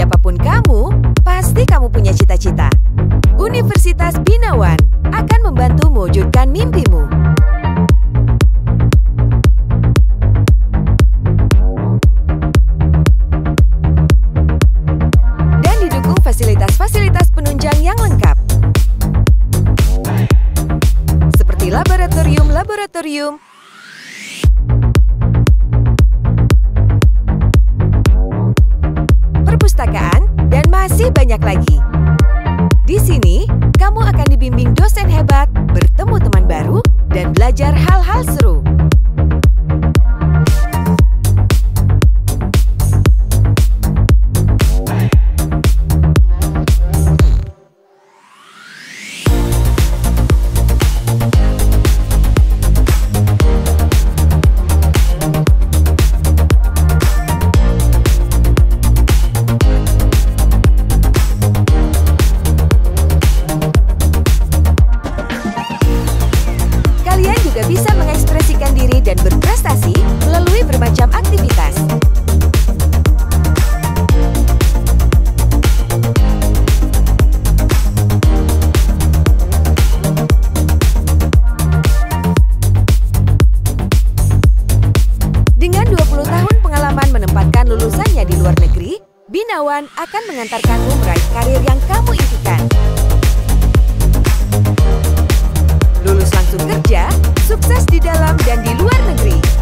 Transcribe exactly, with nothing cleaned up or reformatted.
Siapapun kamu, pasti kamu punya cita-cita. Universitas Binawan akan membantu mewujudkan mimpimu. Dan didukung fasilitas-fasilitas penunjang yang lengkap. Seperti laboratorium-laboratorium, perpustakaan, dan masih banyak lagi. Di sini, kamu akan dibimbing dosen hebat, bertemu teman baru, dan belajar hal-hal seru. Juga bisa mengekspresikan diri dan berprestasi melalui bermacam aktivitas. Dengan dua puluh tahun pengalaman menempatkan lulusannya di luar negeri, Binawan akan mengantarkanmu meraih karir yang kamu impikan. Lulus langsung kerja, sukses di dalam dan di luar negeri.